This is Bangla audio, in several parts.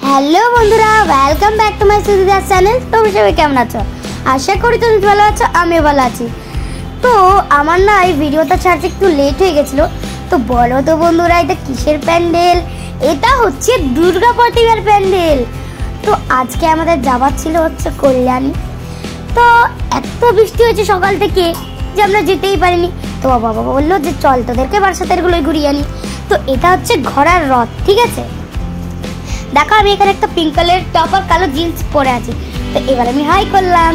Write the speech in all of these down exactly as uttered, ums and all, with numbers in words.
হ্যালো বন্ধুরা, welcome back to my Sudidas channel. তোমরা সবাই কেমন আছো? আশা করি তুমি ভালো আছো, আমিও ভালো আছি। তো আমার না এই ভিডিওটা ছাড়তে একটু লেট হয়ে গেছিলো। তো বলো তো বন্ধুরা, এটা কিসের প্যান্ডেল? এটা হচ্ছে দুর্গা প্রতিমার প্যান্ডেল। তো আজকে আমাদের যাবার ছিল হচ্ছে কল্যাণী। তো এত বৃষ্টি হয়েছে সকাল থেকে যে আমরা যেতেই পারিনি। তো বাবা বাবা বললো যে চল তোদেরকে বারাসাতেরগুলোই ঘুরিয়ে আনি। তো এটা হচ্ছে ঘোড়ার রথ, ঠিক আছে? দেখো আমি এখানে একটা পিঙ্ক কালারের টপ আর কালো জিন্স পরে আছি। তো এবার আমি হাই করলাম।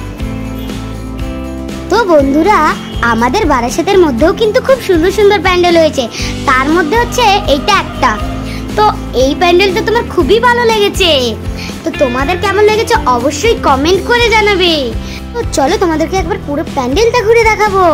তো বন্ধুরা, আমাদের বারাসাতের মধ্যেও কিন্তু খুব সুন্দর সুন্দর প্যান্ডেল হয়েছে। তার মধ্যে হচ্ছে এইটা একটা। তো এই প্যান্ডেলটা তোমার খুবই ভালো লেগেছে। তো তোমাদের কেমন লেগেছে অবশ্যই কমেন্ট করে জানাবে। তো চলো তোমাদেরকে একবার পুরো প্যান্ডেলটা ঘুরে দেখাবো।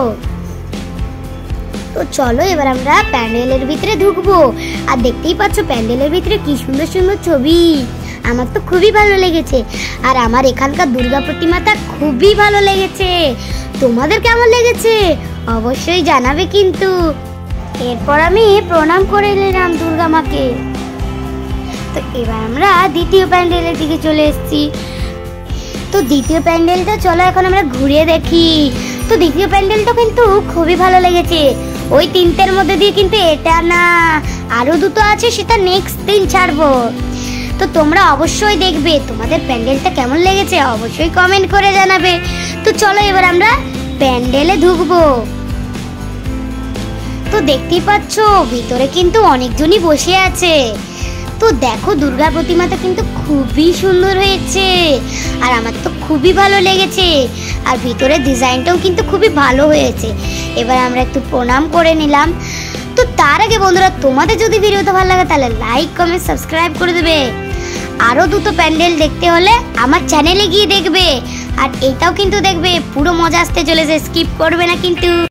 তো চলো এবার আমরা প্যান্ডেলের ভিতরে ঢুকবো। আর দেখতেই পাচ্ছ প্যান্ডেলের ভিতরে কি সুন্দর সুন্দর ছবি। আমার তো খুবই ভালো লেগেছে। আর আমার এখানকার দুর্গা প্রতিমাটা খুবই ভালো লেগেছে। তোমাদের কেমন লেগেছে অবশ্যই জানাবে কিন্তু। এরপর আমি প্রণাম করে নিলাম দুর্গা মাকে। তো এবার আমরা দ্বিতীয় প্যান্ডেলের দিকে চলে এসেছি। তো দ্বিতীয় প্যান্ডেলটা চলো এখন আমরা ঘুরে দেখি। তো দ্বিতীয় প্যান্ডেলটা কিন্তু খুবই ভালো লেগেছে। ওই তিনটের মধ্যে দিয়ে কিন্তু এটা না, আরো দুটো আছে, সেটা নেক্সট দিন ছাড়বো। তো তোমরা অবশ্যই দেখবে। তোমাদের প্যান্ডেলটা কেমন লেগেছে অবশ্যই কমেন্ট করে জানাবে। তো চলো এবার আমরা প্যান্ডেলে ঢুকবো। তো দেখতেই পাচ্ছ ভিতরে কিন্তু অনেকজনই বসে আছে। তো দেখো দুর্গা প্রতিমাটা কিন্তু খুবই সুন্দর হয়েছে। আর আমার তো খুবই ভালো লেগেছে। আর ভিতরের ডিজাইনটাও কিন্তু খুবই ভালো হয়েছে। এবার আমরা একটু প্রণাম করে নিলাম। তো তার আগে বন্ধুরা, তোমাদের যদি ভিডিওটা ভালো লাগে তাহলে লাইক কমেন্ট সাবস্ক্রাইব করে দেবে। আরও দুটো প্যান্ডেল দেখতে হলে আমার চ্যানেলে গিয়ে দেখবে। আর এটাও কিন্তু দেখবে, পুরো মজা আসতে চলেছে, স্কিপ করবে না কিন্তু।